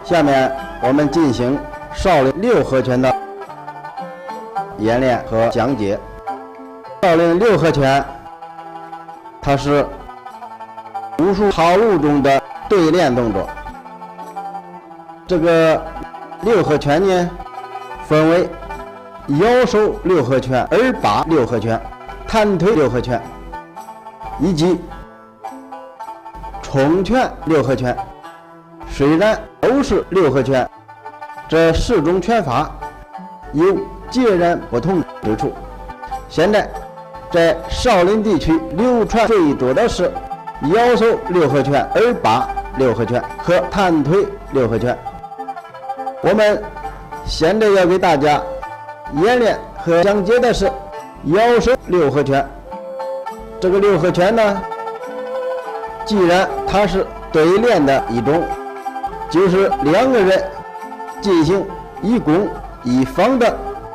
下面我们进行少林六合拳的演练和讲解。少林六合拳，它是武术套路中的对练动作。这个六合拳呢，分为腰收六合拳、耳把六合拳、探腿六合拳，以及冲拳六合拳。虽然都是六合拳，这4种拳法有截然不同之处。现在在少林地区流传最多的是腰收六合拳、耳把六合拳和探腿六合拳。我们现在要给大家演练和讲解的是腰收六合拳。这个六合拳呢，既然它是对练的一种，就是2个人进行一攻一防的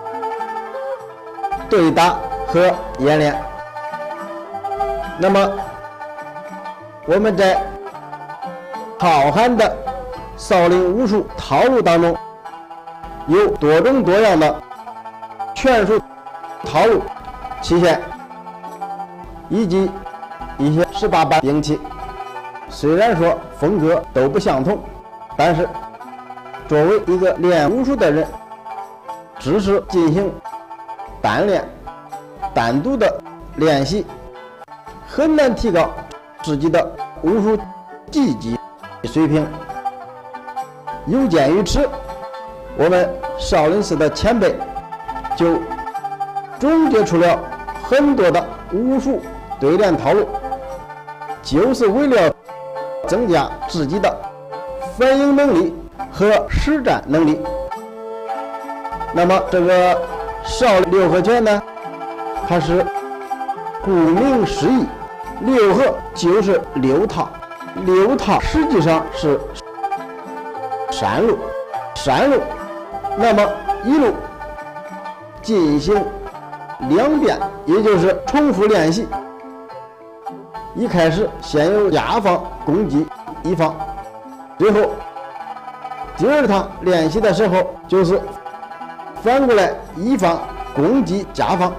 对打和演练。那么我们在浩瀚的少林武术套路当中，有多种多样的拳术套路、器械以及一些18般兵器。虽然说风格都不相同，但是作为一个练武术的人，只是进行单练、单独的练习，很难提高自己的武术技击水平。有鉴于此，我们少林寺的前辈就总结出了很多的武术对练套路，就是为了增加自己的反应能力和实战能力。那么这个少林六合拳呢，它是顾名思义，六合就是6套，6套实际上是3路，那么一路进行2遍，也就是重复练习。一开始先由甲方攻击乙方，最后第2趟练习的时候就是反过来乙方攻击甲方。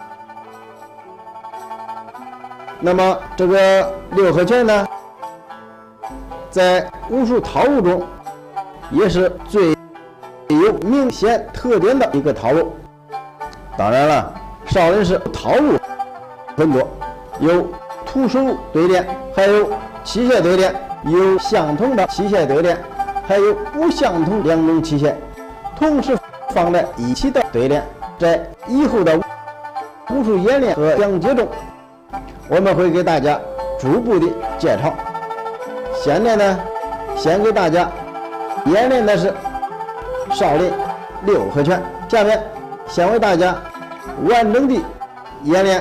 那么这个六合拳呢，在武术套路中也是最有明显特点的一个套路。当然了，少林寺套路很多，有徒手对练，还有器械对练，有相同的器械对练，还有不相同2种器械同时放在一起的对练。在以后的武术演练和讲解中，我们会给大家逐步的介绍。现在呢，先给大家演练的是少林六合拳，下面先为大家完整的演练。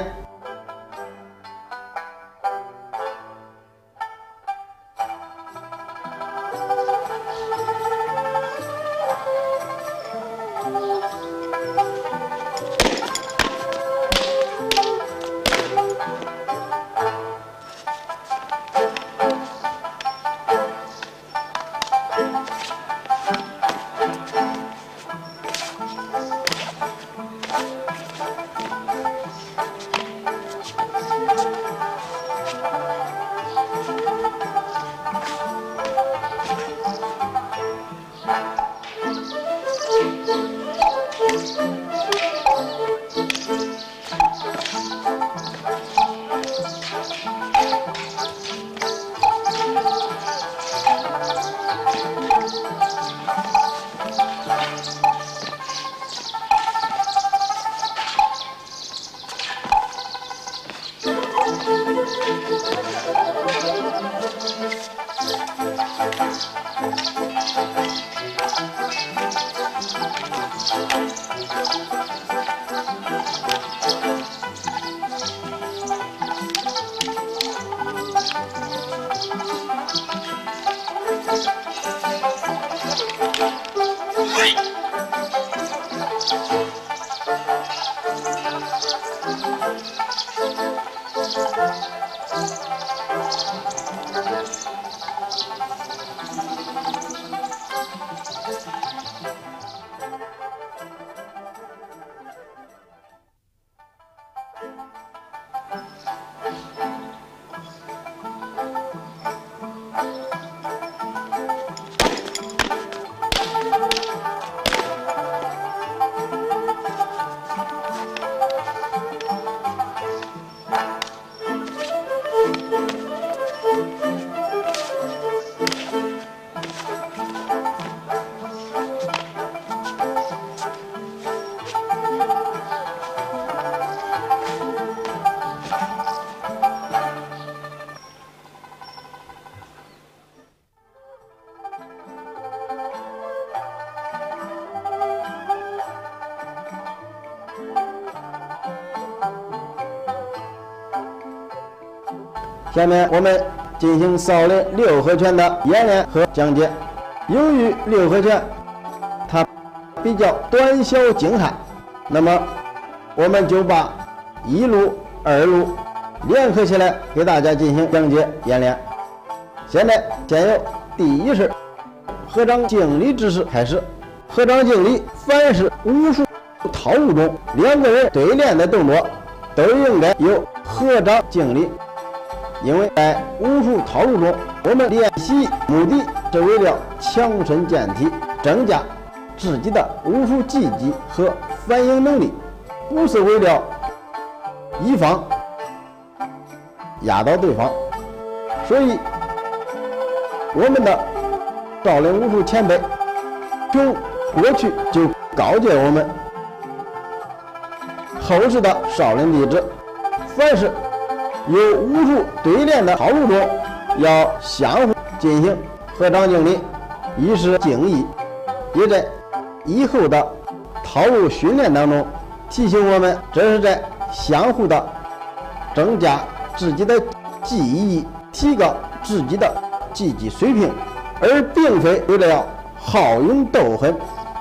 下面我们进行少林六合拳的演练和讲解。由于六合拳它比较短小精悍，那么我们就把一路、二路联合起来给大家进行讲解演练。现在先由第一式合掌敬礼之式开始。合掌敬礼，凡是武术套路中两个人对练的动作，都应该有合掌敬礼。因为在武术套路中，我们练习目的是为了强身健体，增加自己的武术技技和反应能力，不是为了一方压倒对方。所以我们的少林武术前辈从过去就告诫我们，后世的少林弟子，凡是有武术对练的套路中，要相互进行合掌敬礼，以示敬意，也在以后的套路训练当中提醒我们，这是在相互的增加自己的技艺，提高自己的技技水平，而并非为了好勇斗狠。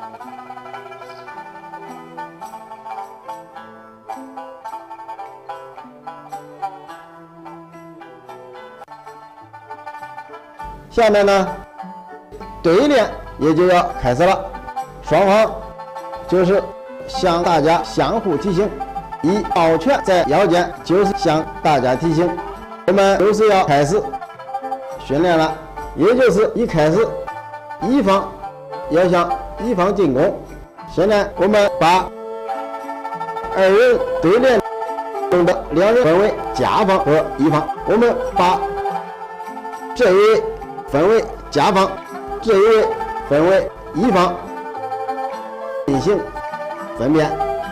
下面呢，对练也就要开始了，双方就是向大家相互提醒，以抱拳在腰间，就是向大家提醒，我们就是要开始训练了。也就是一开始一方要向一方进攻。现在我们把二人对练中的两人分为甲方和乙方，我们把这一位分为甲方，这一位分为乙方，进行分辨。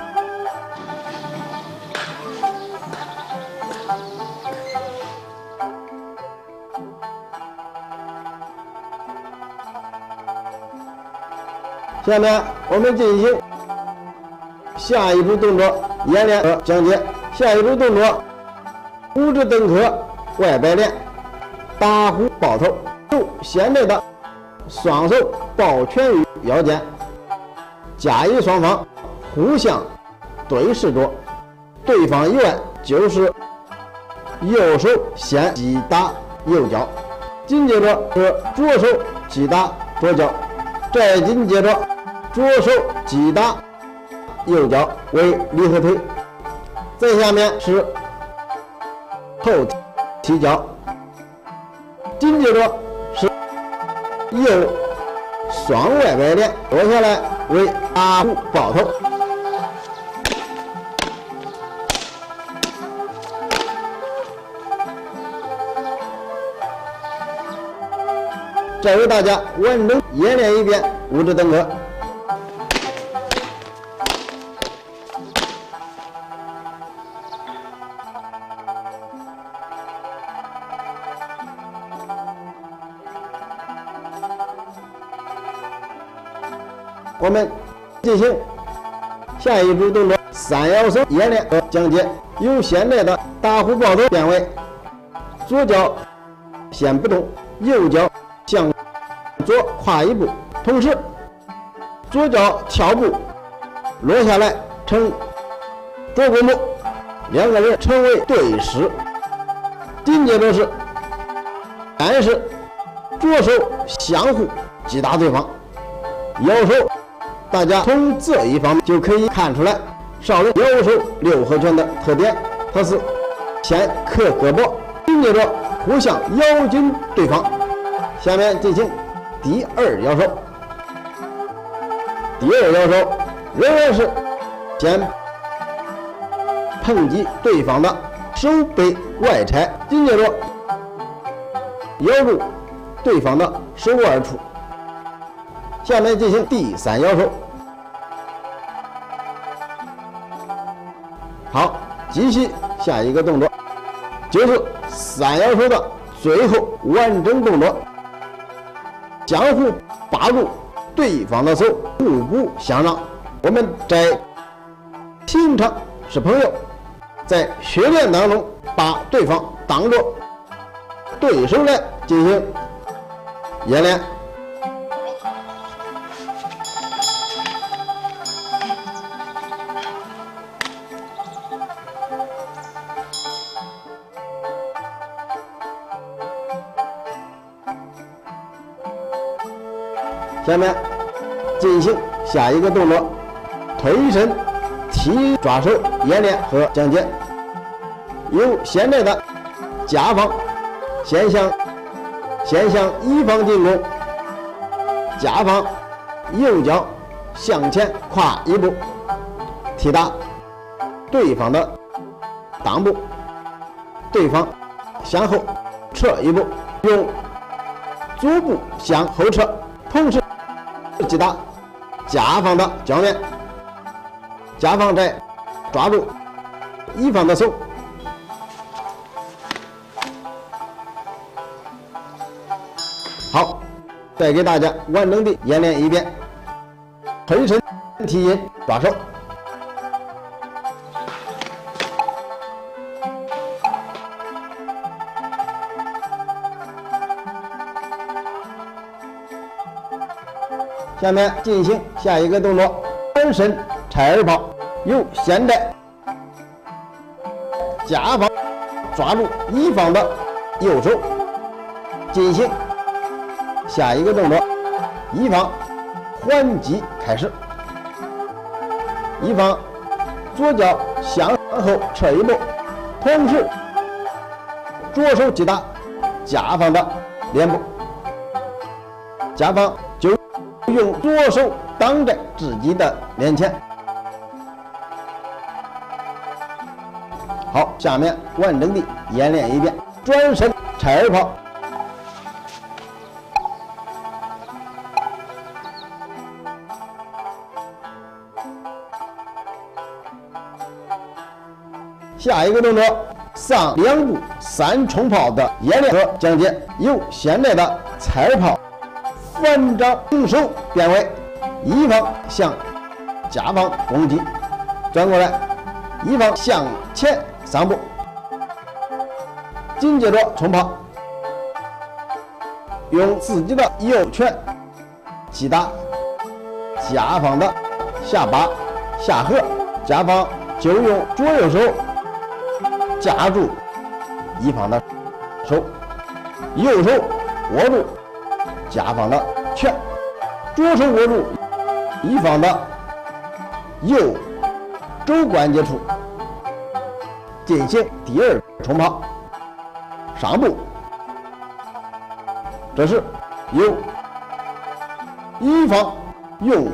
下面我们进行下一组动作演练和讲解。下一组动作：五指登科、外摆连、打虎抱头。现在的双手抱拳于腰间，甲乙双方互相对视着，对方以外就是右手先击打右脚，紧接着是左手击打左脚，再紧接着左手击打右脚为离合腿，再下面是后踢脚，紧接着是右双外摆连，落下来为打虎抱头。再为大家完整演练一遍五指登科。我们进行下一组动作三摇手演练和讲解，由现在的打虎抱头变为左脚先不动，右脚向左跨一步，同时左脚跳步落下来成左弓步，两个人成为对视。紧接着是但是左手相互击打对方，右手。大家从这一方面就可以看出来少林右手六合拳的特点，它是先克胳膊，紧接着互相咬紧对方。下面进行第二摇手。第二摇手仍然是先碰击对方的手背外拆，紧接着咬住对方的手腕处。下面进行第三摇手。好，继续下一个动作，就是三摇手的最后完整动作，相互把住对方的手，互不相让。我们在平常是朋友，在训练当中把对方当作对手来进行演练。下面进行下一个动作：推身踢抓手演练和讲解。由现在的甲方先向乙方进攻，甲方右脚向前跨一步，踢打对方的裆部，对方向后撤一步，用左步向后撤，同时击打甲方的脚面，甲方再抓住乙方的手。好，再给大家完整的演练一遍推身踢引抓手。下面进行下一个动作：转身拆耳炮。由现在甲方抓住乙方的右手，进行下一个动作，乙方还击开始。乙方左脚向后撤一步，同时左手击打甲方的脸部，甲方就用左手挡在自己的面前。好，下面完整的演练一遍转身拆耳炮。下一个动作，上2步3冲炮的演练和讲解，由现在的拆耳炮反掌平手变为乙方向甲方攻击，转过来，乙方向前3步，紧接着冲炮，用自己的右拳击打甲方的下巴下颌，甲方就用左右手夹住乙方的手，右手握住甲方的拳，左手握住乙方的右肘关节处，进行第2冲炮。上步，这是由乙方用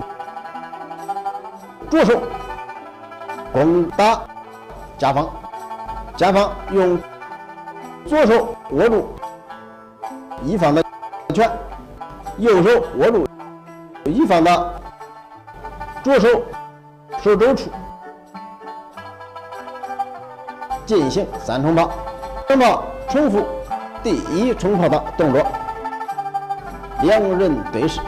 左手攻打甲方，甲方用左手握住乙方的拳，右手握住乙方的左手手肘处，进行3冲炮。3炮重复第1冲炮的动作，2人对视。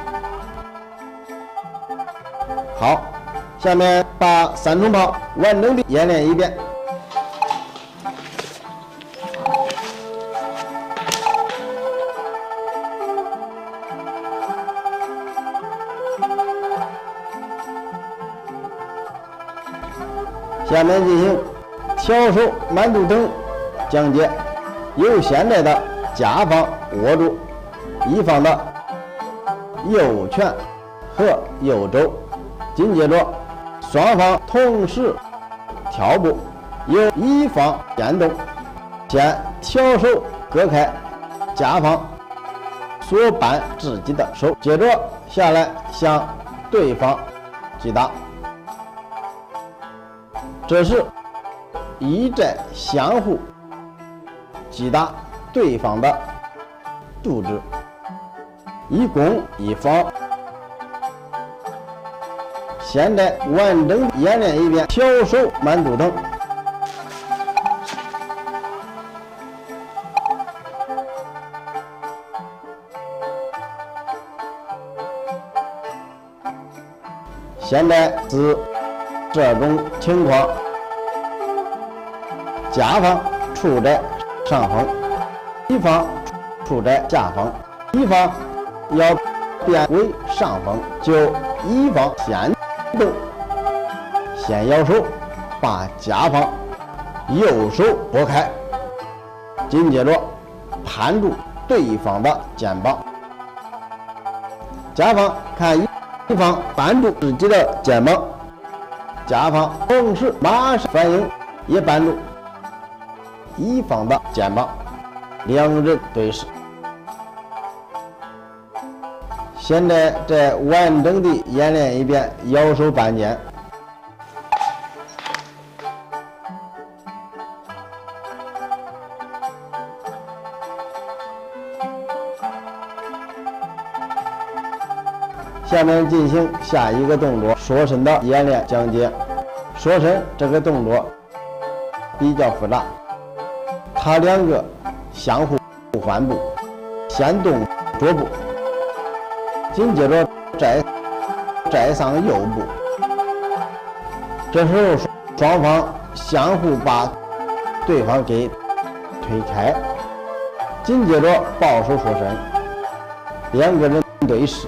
好，下面把3冲炮完整的演练一遍。下面进行挑手慢度等讲解，由现在的甲方握住乙方的右拳和右肘，紧接着双方同时跳步，由乙方先动，先挑手割开甲方所扳自己的手，接着下来向对方击打，这是一再相互击打对方的肚子，一攻一防。现在完整演练一遍挑手慢度等。现在是这种情况，甲方处在上风，乙方处在下方，敌方要变为上风，就一方先动，先摇手把甲方右手拨开，紧接着攀住对方的肩膀，甲方看一方扳住自己的肩膀，甲方同时马上反应，也扳住一方的肩膀，两人对视。现在再完整地演练一遍摇手扳肩。下面进行下一个动作，缩身的演练讲解。缩身这个动作比较复杂，它两个相互换步，先动左步，紧接着再上右步，这时候双方相互把对方给推开，紧接着抱手缩身，两个人对视。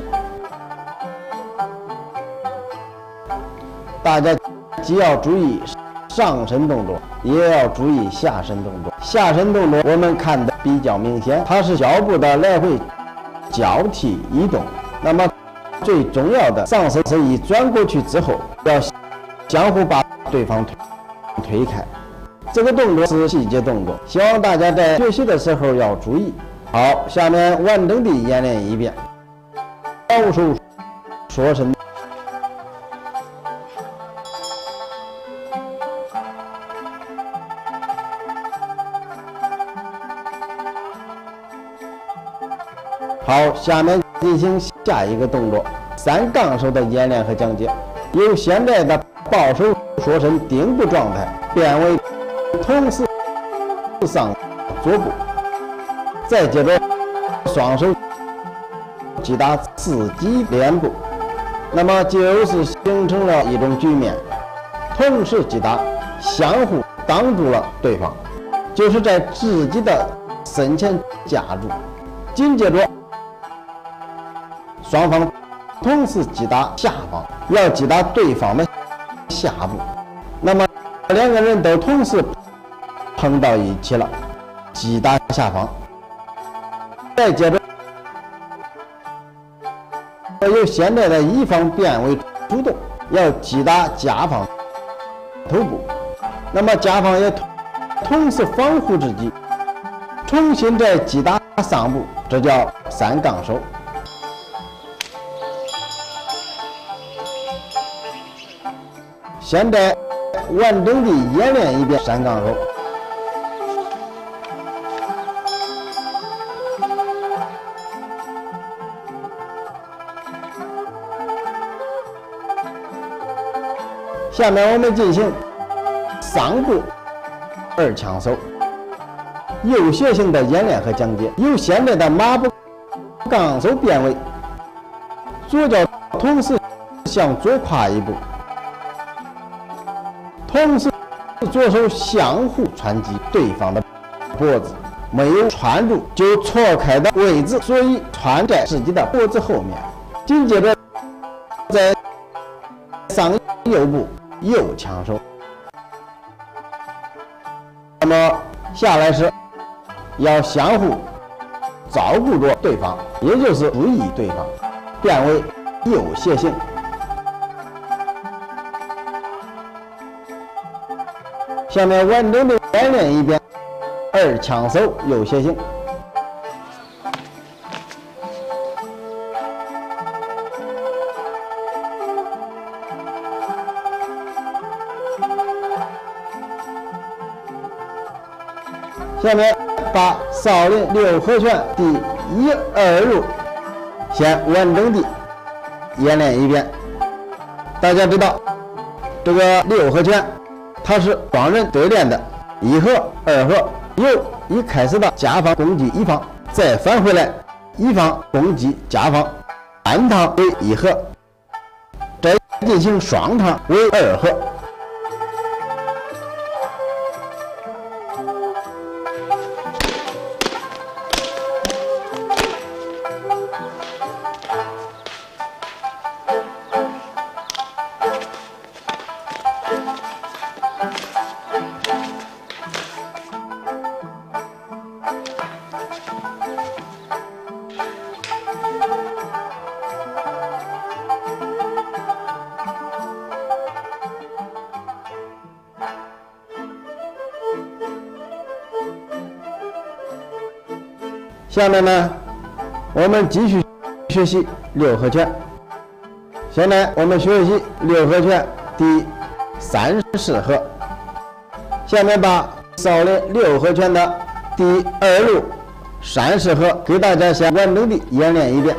大家既要注意上身动作，也要注意下身动作。下身动作我们看的比较明显，它是脚步的来回交替移动。那么最重要的，上身一转过去之后，要相互把对方推开。这个动作是细节动作，希望大家在学习的时候要注意。好，下面完整地演练一遍。保手缩身。好，下面进行下一个动作，三杠手的演练和讲解。由现在的抱手缩身顶部状态变为同时上左步，再接着双手击打自己脸部，那么就是形成了一种局面，同时击打，相互挡住了对方，就是在自己的身前夹住，紧接着双方同时击打下方，要击打对方的下部，那么两个人都同时碰到一起了，击打下方，再接着由现在的一方变为主动，要击打甲方头部，那么甲方也同时防护自己，重新再击打上部，这叫三杠手。现在完整地演练一遍三杠手。下面我们进行上部二枪手右斜形的演练和讲解。由现在的马步杠手变为左脚同时向左跨一步，同时左手相互穿击对方的脖子，没有穿住就错开的位置，所以穿在自己的脖子后面。紧接着再上右步右枪手，那么下来时要相互照顾着对方，也就是注意对方，变为右斜形。下面完整的演练一遍二枪手右斜形。下面把少林六合拳第1、2路先完整的演练一遍。大家知道这个六合拳它是双人对练的，一合二合，由一开始的甲方攻击乙方，再返回来乙方攻击甲方，单趟为一合，再进行双趟为二合。 下面呢，我们继续学习六合拳。现在我们学习六合拳第30合。下面把少林六合拳的第2路30合给大家先完整的演练一遍。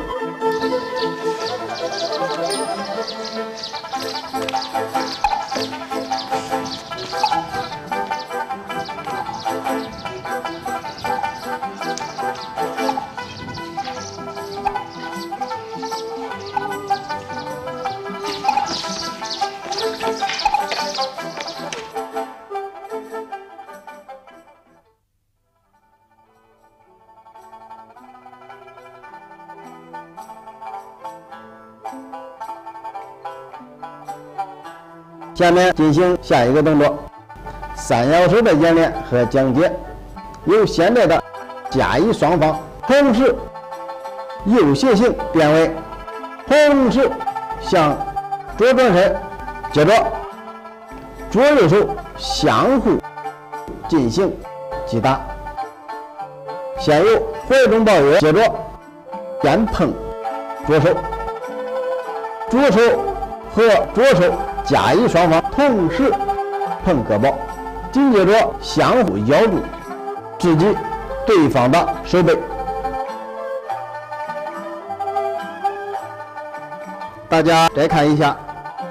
下面进行下一个动作，三摇手的演练和讲解，由现在的甲乙双方同时右斜行变为同时向左转身，接着左右手相互进行击打，先由怀中抱月，接着先碰左手，左手和左手甲乙双方同时碰胳膊，紧接着相互咬住自己对方的手背。大家再看一下，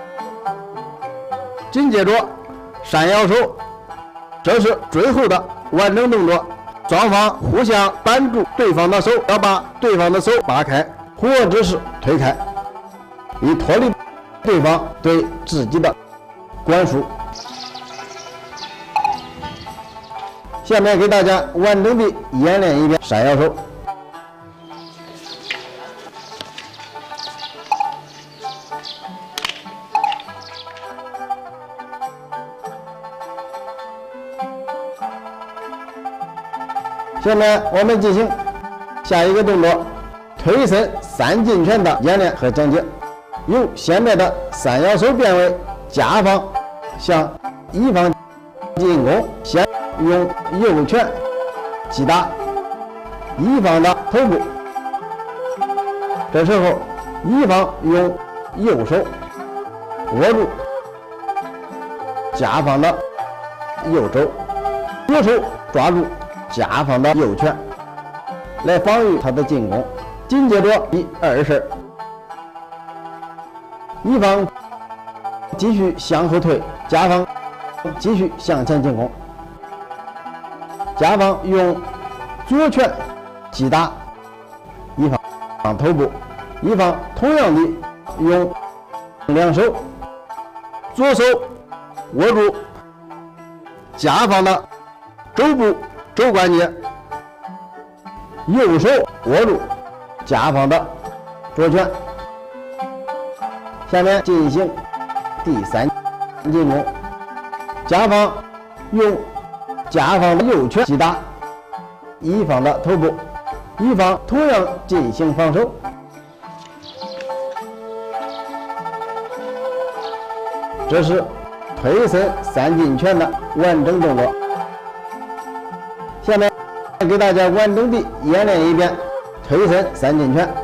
紧接着三摇手，这是最后的完整动作。双方互相扳住对方的手，要把对方的手扒开，或者是推开，以脱离对方对自己的管束。下面给大家完整的演练一遍三摇手。下面我们进行下一个动作，推身三进拳的演练和讲解。由现在的三摇手变为甲方向乙方进攻，先用右拳击打乙方的头部，这时候乙方用右手握住甲方的右肘，左手抓住甲方的右拳来防御他的进攻。紧接着第二式，乙方继续向后退，甲方继续向前进攻。甲方用左拳击打乙方头部，乙方同样的用两手，左手握住甲方的肘部肘关节，右手握住甲方的左拳。下面进行第三进攻，甲方用甲方的右拳击打乙方的头部，乙方同样进行防守。这是推身三进拳的完整动作。下面给大家完整的演练一遍推身三进拳。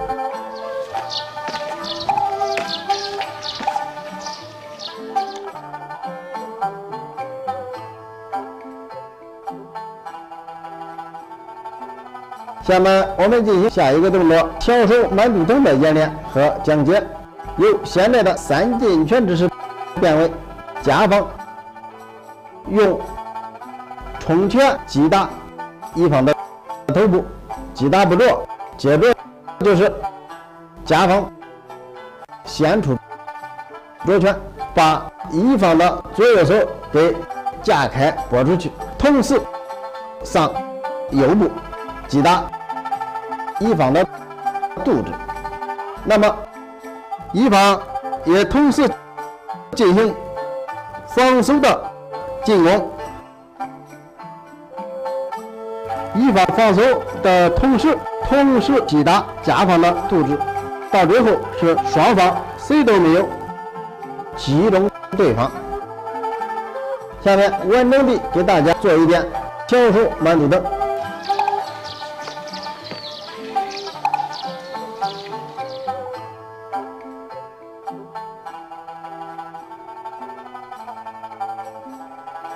下面我们进行下一个动作，挑手慢肚腾的演练和讲解。由现在的三进拳之势变为甲方用冲拳击打乙方的头部，击打不着，接着就是甲方先出左拳，把乙方的左右手给架开拨出去，同时上右部击打乙方的肚子。那么乙方也同时进行防守的进攻，乙方防守的同时击打甲方的肚子，到最后是双方谁都没有击中对方。下面完整的给大家做一遍挑手慢肚腾。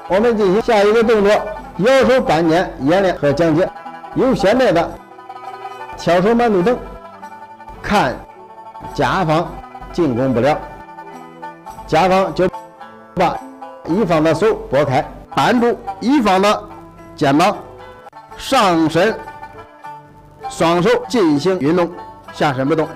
我们进行下一个动作，右手半捻演练和讲解。由现在的翘首慢动蹬，看甲方进攻不了，甲方就把乙方的手拨开，扳住乙方的肩膀，上身，双手进行运动，下身不动。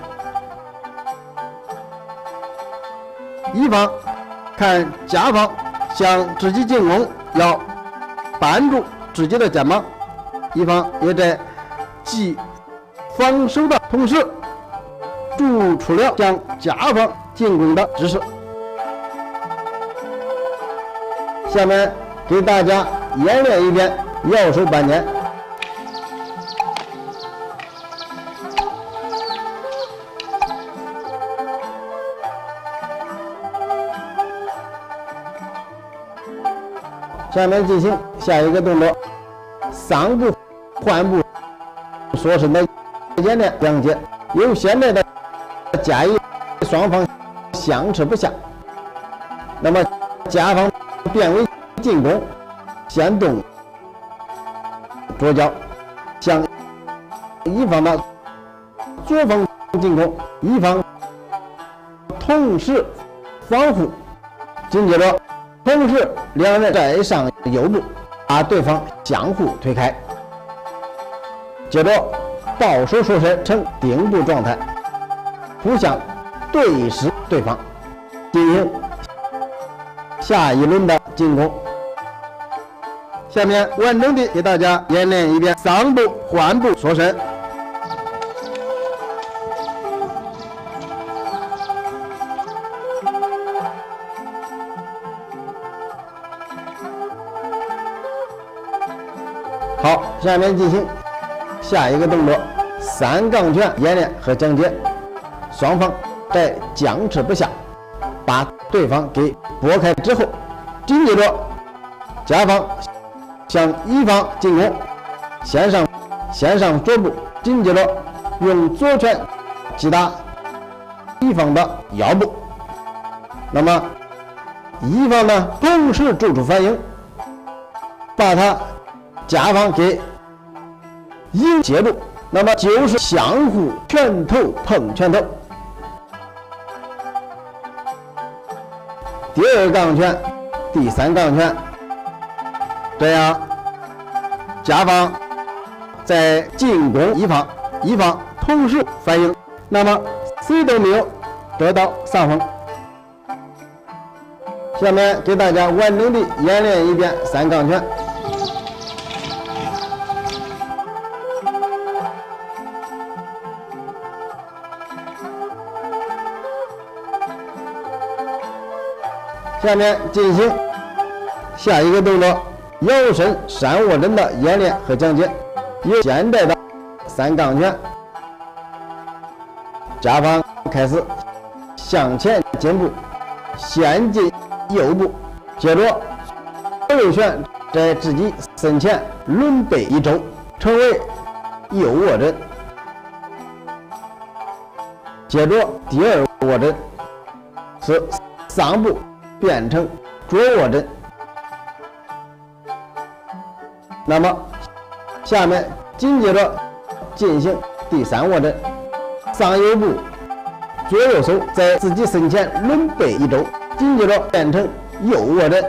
乙方看甲方向自己进攻，要扳住自己的肩膀，乙方也在既防守的同时做出了向甲方进攻的姿势。下面给大家演练一遍右手半捻。下面进行下一个动作，上步换步缩身的演练讲解。由现在的甲乙双方相持不下，那么甲方变为进攻，先动左脚向乙方的左方进攻，乙方同时防护，紧接着同时两人再上右步，把对方相互推开，接着抱手缩身成顶部状态，互相对视对方，进行下一轮的进攻。下面完整的给大家演练一遍上步换步缩身。好，下面进行下一个动作，三杠拳演练和讲解。双方在僵持不下，把对方给拨开之后，紧接着甲方向乙方进攻，先上左步，紧接着用左拳击打乙方的腰部。那么乙方呢，同时做出反应，把他甲方给接住，那么就是相互拳头碰拳头。第二杠拳，第三杠拳，这样甲方在进攻乙方，乙方同时反应，那么谁都没有得到上风。下面给大家完整的演练一遍三杠拳。下面进行下一个动作，腰身三握针的演练和讲解。由现在的三杠拳，甲方开始向前进步，先进右步，接着左右拳在自己身前轮背一周，成为右握针。接着第二握针是上步变成左握针。那么下面紧接着进行第三握针，上右步，左右手在自己身前轮背一周，紧接着变成右握针。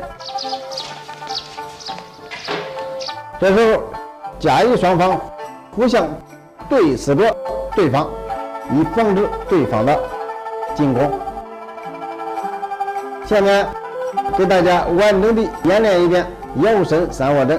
这时候甲乙双方互相对视着对方，以防止对方的进攻。下面给大家完整的演练一遍腰身三握针。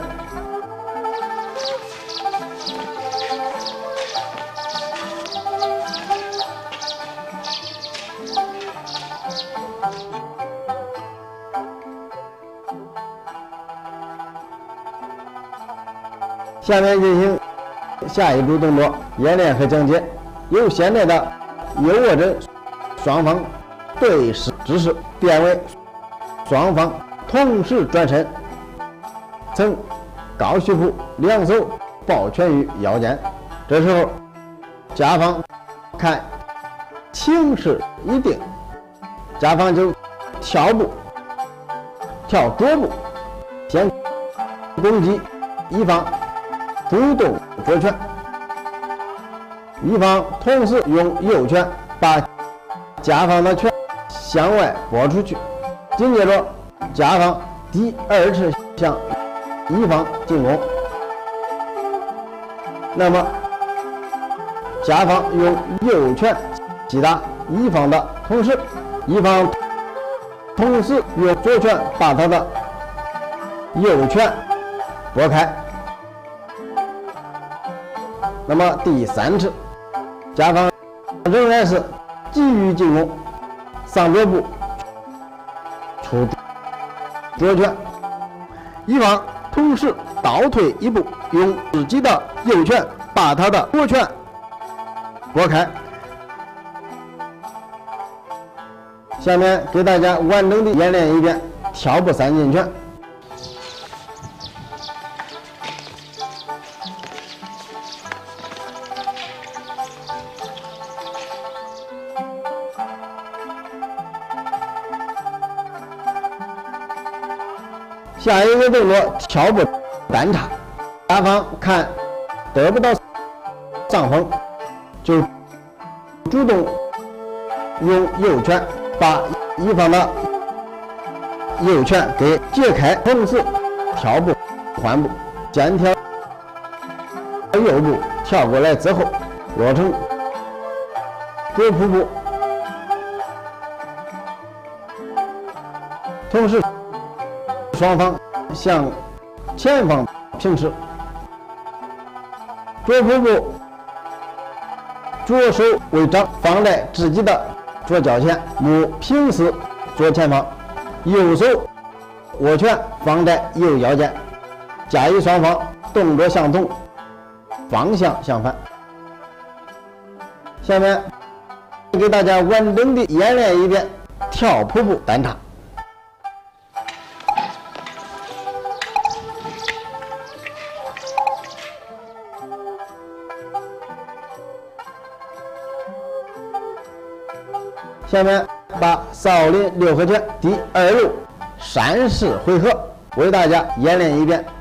下面进行下一组动作演练和讲解。由现在的右握针双方对视姿势变为双方同时转身，呈高虚步，两手抱拳于腰间。这时候甲方看情势一定，甲方就跳步，跳左步， 先攻击一方主动左拳，一方同时用右拳把甲方的拳向外拨出去，紧接着甲方第二次向一方进攻。那么甲方用右拳击打一方的同时，一方同时用左拳把他的右拳拨开。那么第三次，甲方仍然是继续进攻，上脚部出左拳，一方同时倒退一步，用自己的右拳把他的左拳拨开。下面给大家完整的演练一遍跳步三进拳。下一个动作跳步单叉，甲方看得不到上风，就主动用右拳把一方的右拳给解开，同时跳步换步，先跳右步，跳过来之后落成左扑步，同时双方向前方平持，左扑步，左手为掌放在自己的左脚前，目平视左前方，右手握拳放在右腰间，假以双方动作相同，方向相反。下面给大家完整的演练一遍跳扑步单叉。下面把少林六合拳第二路3式回合为大家演练一遍。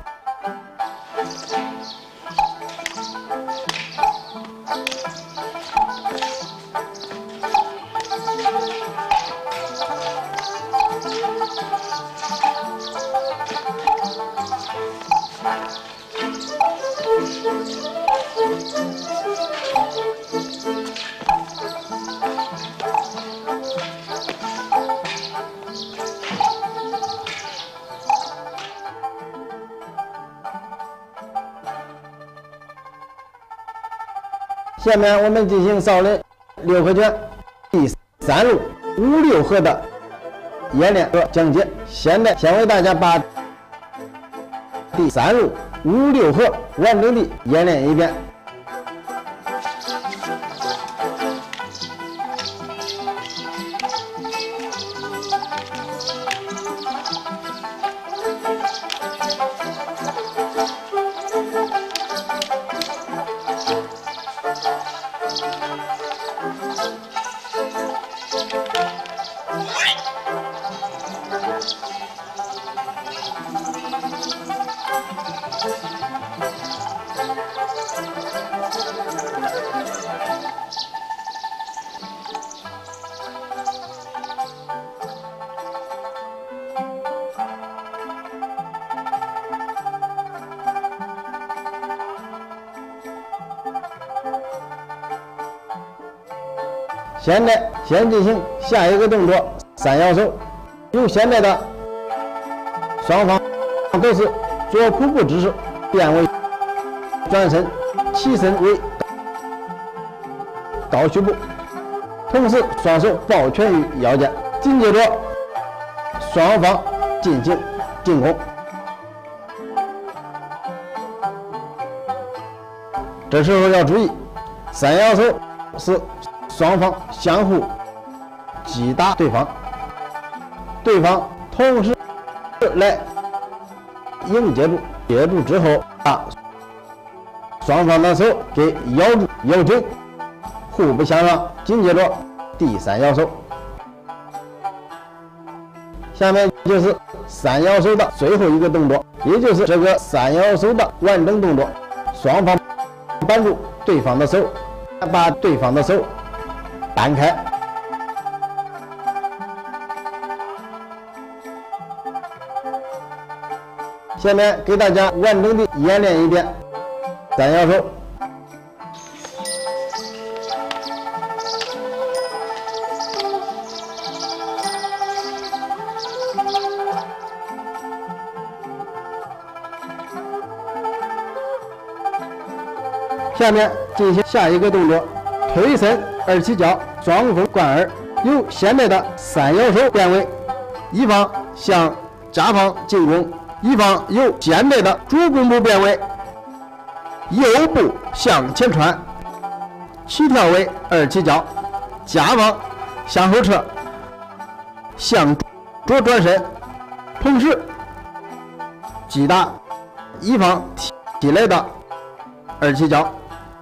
下面我们进行少林六合拳第3路5、6合的演练和讲解。现在先为大家把第3路5、6合完整的演练一遍。现在先进行下一个动作3摇手，用现在的双方都是左扑步姿势，变为转身起身为倒虚步，同时双手抱拳于腰间，紧接着双方进行进攻。这时候要注意，3摇手是双方相互击打对方，对方同时来迎接住，接住之后把双方的手给咬住咬紧，互不相让。紧接着第3摇手，下面就是3摇手的最后一个动作。 也就是这个3摇手的完整动作。双方扳住对方的手，把对方的手扳开。下面给大家完整的演练一遍3摇手。下面进行下一个动作，推身二起脚，双风贯耳，由现在的3摇手变为一方向甲方进攻，一方由现在的主攻部变为右部向前穿，起跳为二起脚，甲方向后撤，向左转身，同时击打一方踢来的二起脚。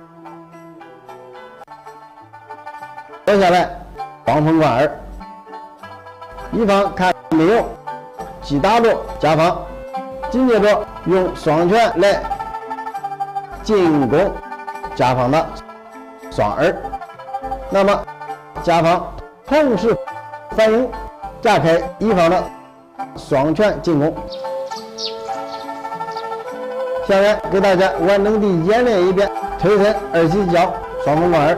接下来双风贯耳，一方看没有击打着甲方，紧接着用双拳来进攻甲方的双耳，那么甲方同时反应，架开一方的双拳进攻。下面给大家完整的演练一遍推身二起脚，双风贯耳。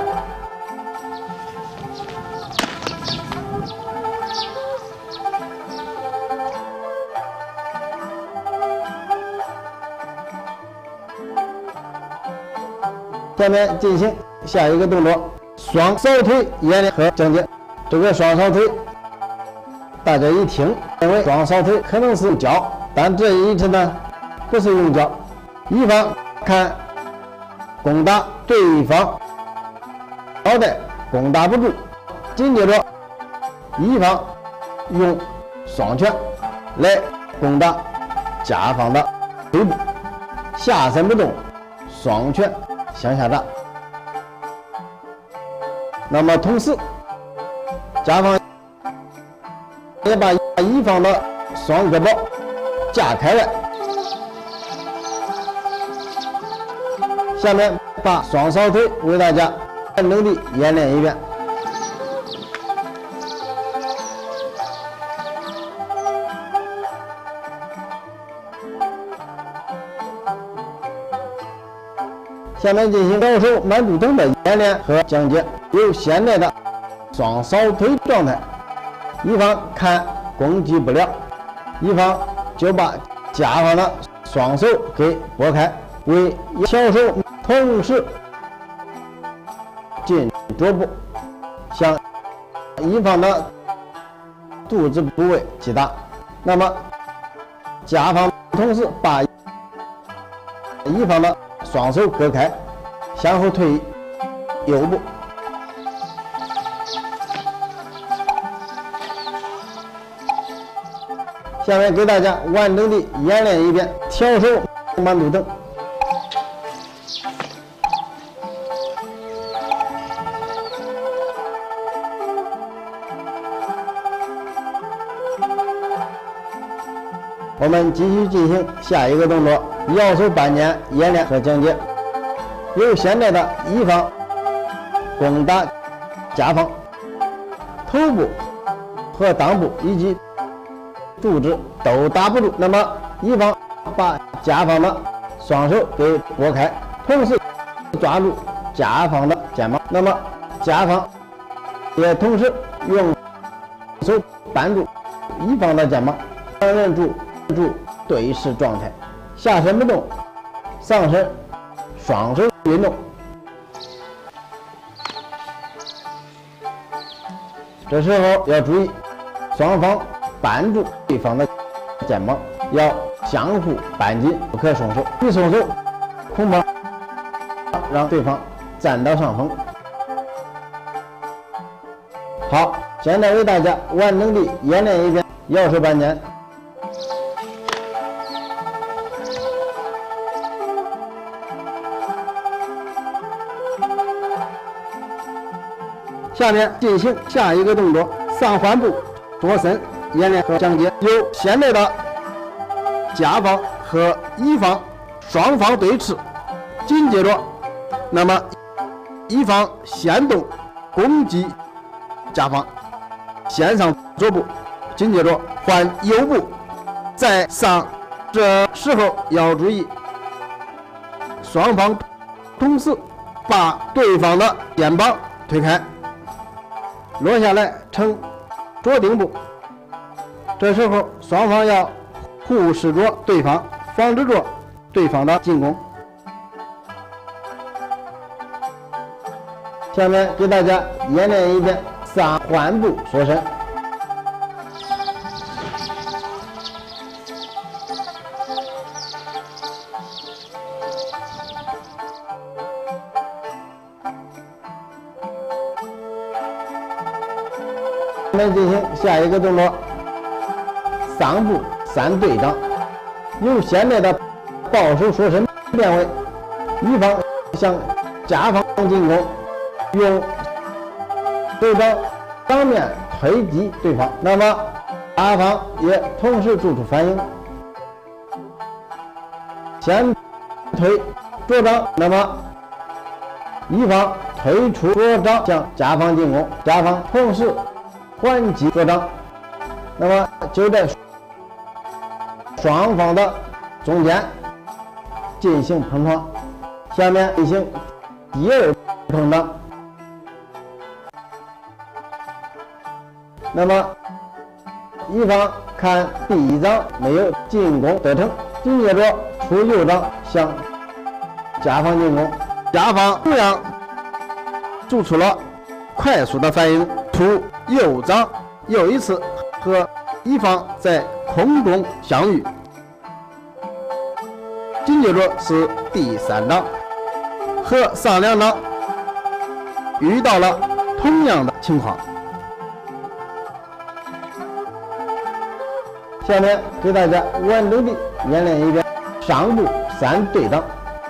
下面进行下一个动作，双扫腿演练和讲解。这个双扫腿，大家一听认为双扫腿可能是用脚，但这一次呢不是用脚。一方看攻打对方脑袋，攻打不住，紧接着一方用双拳来攻打甲方的腿部，下身不动，双拳向下打。那么同时，甲方也把一方的双胳膊架开来。下面把双扫腿为大家完整的演练一遍。下面进行高手慢步蹬的演练和讲解。由现在的双扫腿状态，一方看攻击不了，一方就把甲方的双手给拨开，为小手同时进桌部，向一方的肚子部位击打。那么甲方同时把一方的双手割开，向后退右步。下面给大家完整的演练一遍挑手慢步蹬。我们继续进行下一个动作，摇手半剪演练和讲解。由现在的一方攻打甲方，头部和裆部以及肚子都打不住，那么一方把甲方的双手给拨开，同时抓住甲方的肩膀，那么甲方也同时用手扳住一方的肩膀，两人住对视状态，下身不动，上身双手运动。这时候要注意，双方扳住对方的肩膀，要相互扳紧，不可松手。一松手，恐怕让对方占到上风。好，现在为大家完整的演练一遍摇手半剪。下面进行下一个动作，上环步脱身演练和讲解。由现在的甲方和乙方双方对峙，紧接着，那么乙方先动攻击甲方，先上左步，紧接着换右步再上。这时候要注意，双方同时把对方的肩膀推开，落下来呈左顶部。这时候双方要护视着对方，防止着对方的进攻。下面给大家演练一遍上换步缩身。我们进行下一个动作，上步3对掌，由现在的抱手缩身变为乙方向甲方进攻，用手掌当面推击对方，那么甲方也同时做出反应，先推左掌，那么乙方推出左掌向甲方进攻，甲方同时还击左掌，那么就在双方的中间进行碰撞。下面进行第2碰撞，那么乙方看第1掌没有进攻得逞，紧接着出右掌向甲方进攻，甲方同样做出了快速的反应，出右掌又一次和乙方在空中相遇，紧接着是第3掌，和上2掌遇到了同样的情况。下面给大家完整的演练一遍上步3对掌。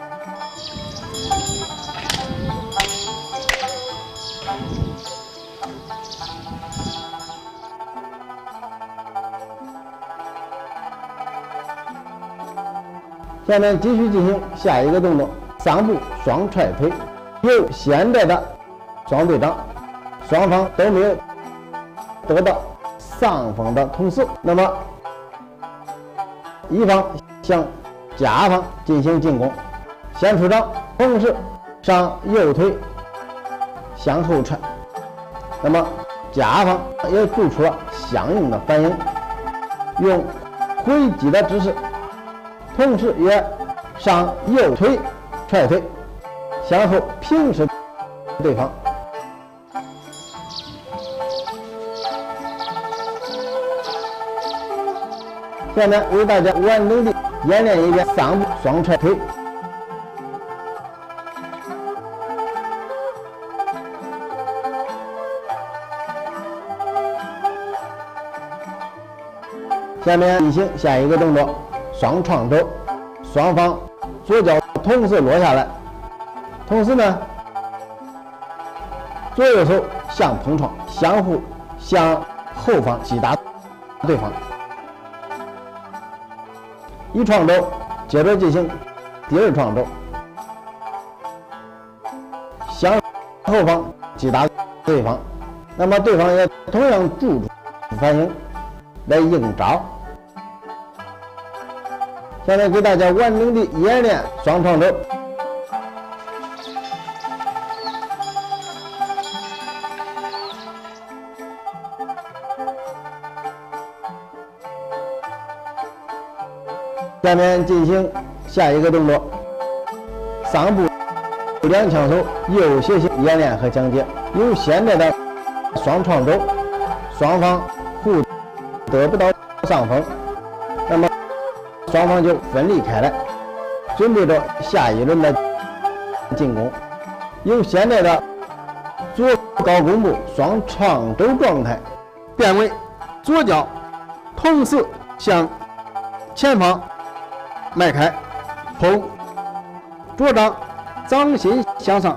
下面继续进行下一个动作，上步双踹腿，由现在的双对掌，双方都没有得到上风的同时，那么乙方向甲方进行进攻，先出掌，同时上右腿向后踹，那么甲方也做出了相应的反应，用回击的姿势，同时也上右腿踹腿，向后平视对方。下面为大家完整的演练一遍上步双踹腿。下面进行下一个动作，双创肘，双方左脚同时落下来，同时呢，左右手相碰撞，相互向后方击打对方。一创肘，接着进行第2创肘，向后方击打对方，那么对方也同样做出反应来应招。下面给大家完整的演练双创肘。下面进行下一个动作，上步2枪手右斜行演练和讲解。由现在的双创肘，双方互得不到上风，那么双方就分离开来，准备着下一轮的进攻。由现在的左高弓步双创肘状态，变为左脚同时向前方迈开，后左掌掌心向上，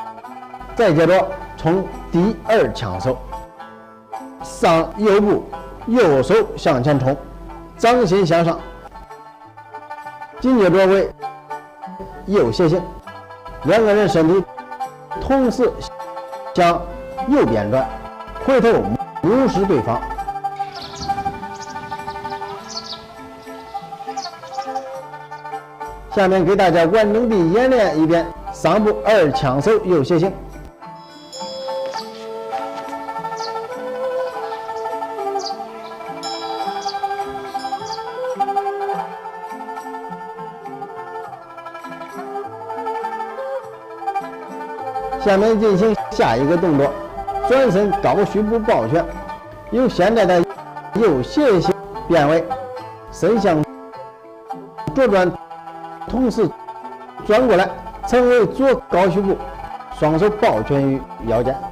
再接着从第2枪手上右步右手向前冲，掌心向上。紧接着为右斜行，两个人身体同时向右边转，回头目视对方。下面给大家完整的演练一遍上步2枪手右斜行。下面进行下一个动作，转身高虚步抱拳，由现在的右斜行变为身向左转，同时转过来，成为左高虚步，双手抱拳于腰间。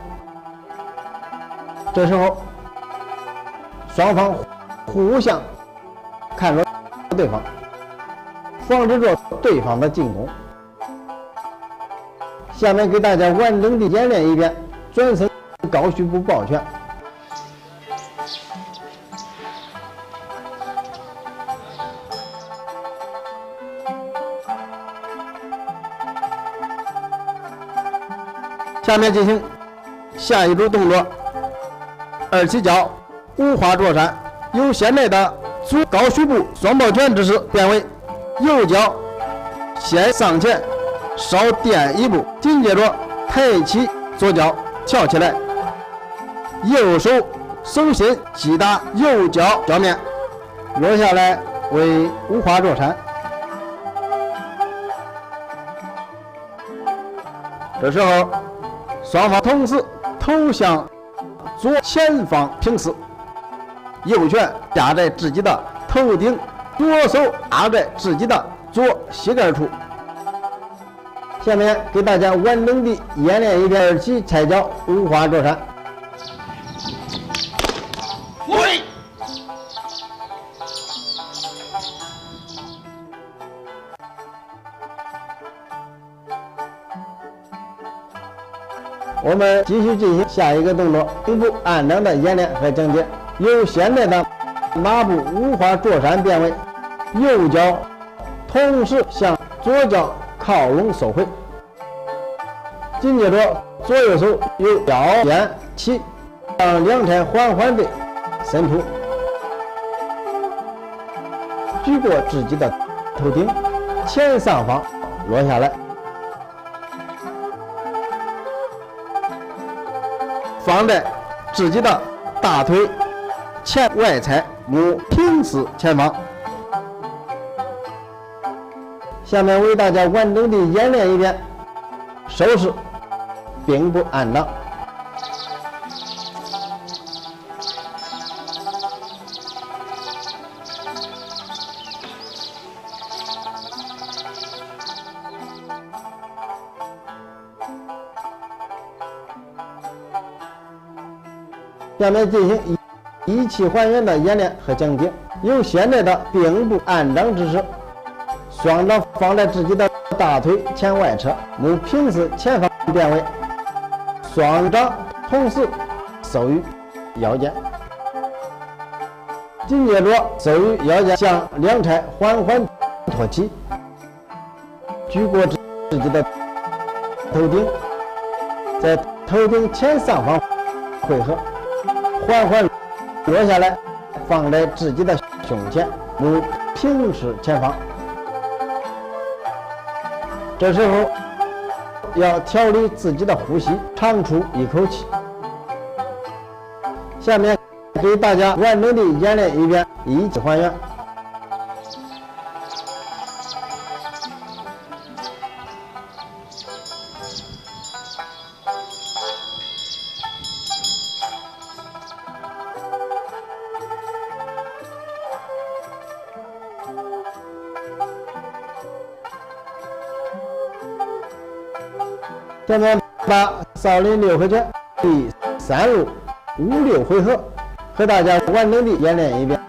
这时候，双方互相看着对方，防止着对方的进攻。下面给大家完整的演练一遍转身高虚步抱拳。下面进行下一组动作，2起脚五花坐山，由现在的左高虚步双抱拳之势变为右脚先上前稍垫一步，紧接着抬起左脚翘起来，右手手心击打右脚脚面，落下来为五花坐山。这时候双方同时头向左前方平视，右拳压在自己的头顶，左手压在自己的左膝盖处。下面给大家完整的演练一遍2起踩脚五花坐山。我们继续进行下一个动作，并步按掌的演练和讲解，由现在的马步五花坐山变为右脚同时向左脚靠拢收回，紧接着左右手由腰间起，让两腿缓缓地伸出，举过自己的头顶，前上方落下来，放在自己的大腿前外侧，目平视前方。下面为大家完整的演练一遍手势并步按掌。下面进行一气还原的演练和讲解，由现在的并步按掌之势，双掌放在自己的大腿前外侧，目平视前方，变为双掌同时收于腰间，紧接着收于腰间，向两腿缓缓托起，举过自己的头顶，在头顶前上方汇合，缓缓落下来，放在自己的胸前，目平视前方。这时候要调理自己的呼吸，长出一口气。下面给大家完整的演练一遍一气还原。下面把少林六合拳第3路5、6回合和大家完整的演练一遍。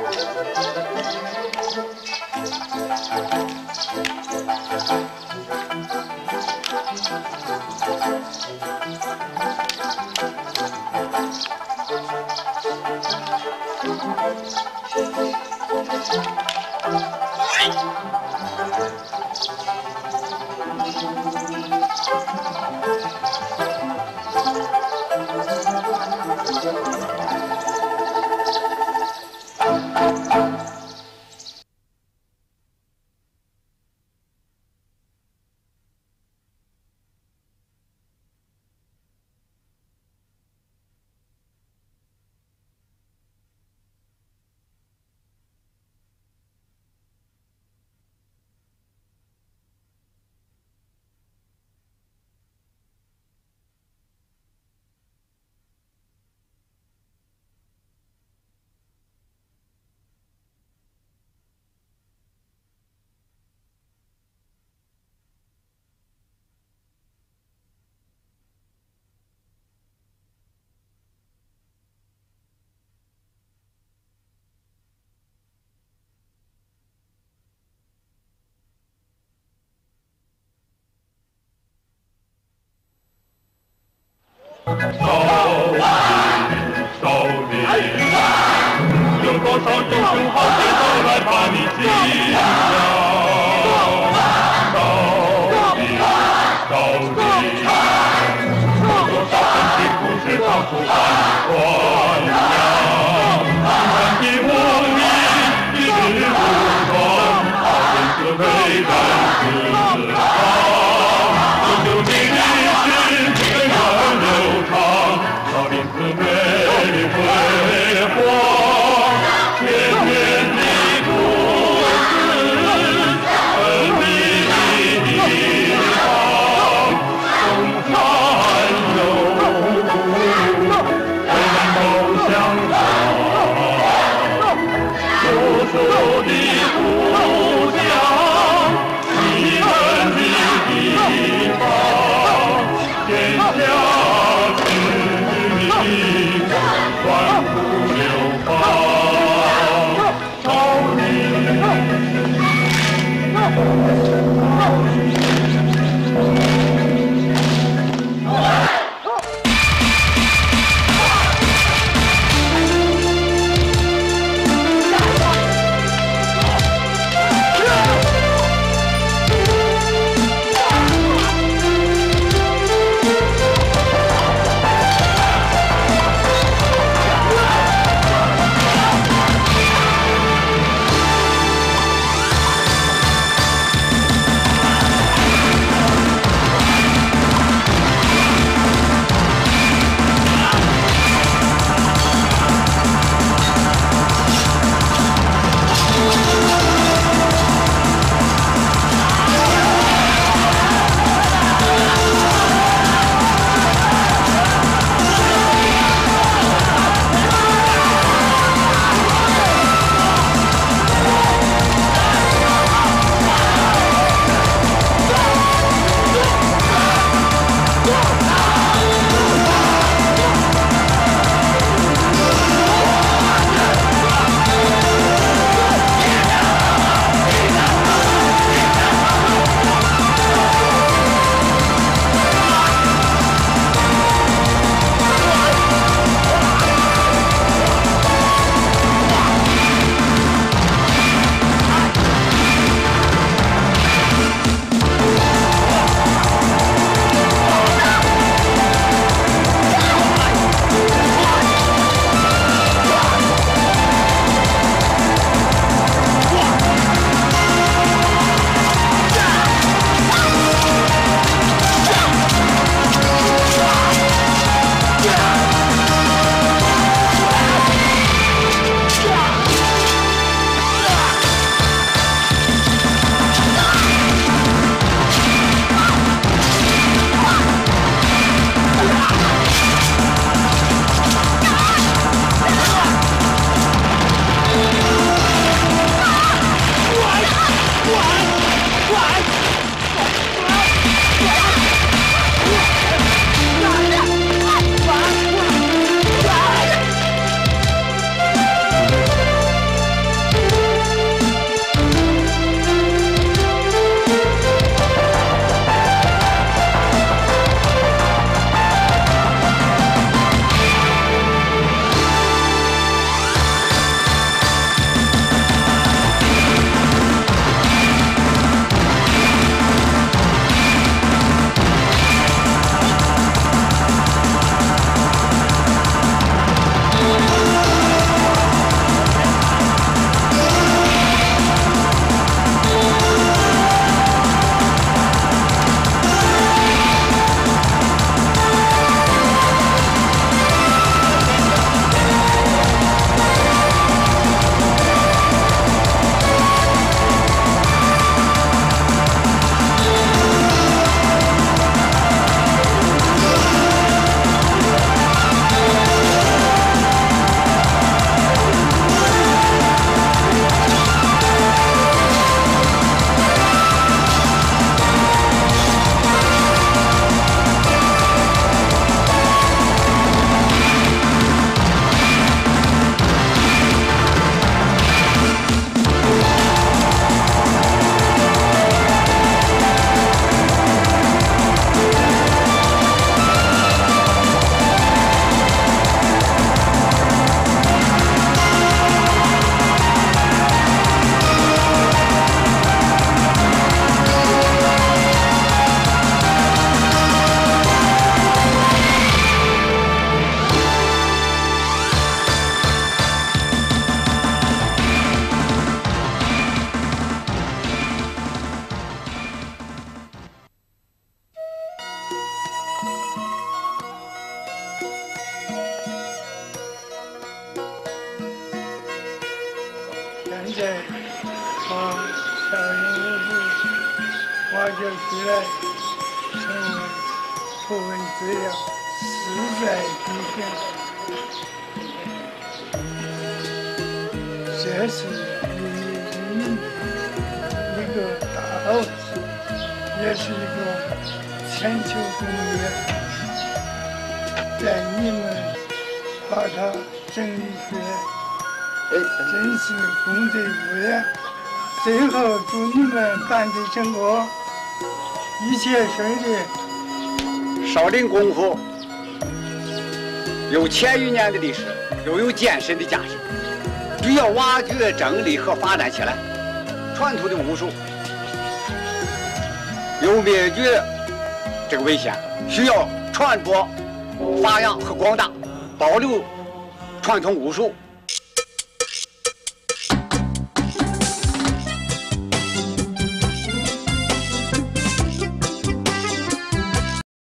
少林，有多少英雄豪杰都来把你敬仰。少林，有多少真情故事当初把你传扬。战敌无名，一日无双，少林寺为战自豪。悠久的历史源远流长，少林寺美辉煌，千年的故事，神秘的地方，风残有，人人都相现在把少林武术挖掘出来，成为部分资料，实在体现。这是一个大问题，也是一个全球公约。在你们把它整理出来，真是功德无量。最后祝你们办的成功，一切顺利。 少林功夫有千余年的历史，又有艰深的价值，只要挖掘、整理和发展起来，传统的武术有灭绝这个危险，需要传播、发扬和广大，保留传统武术。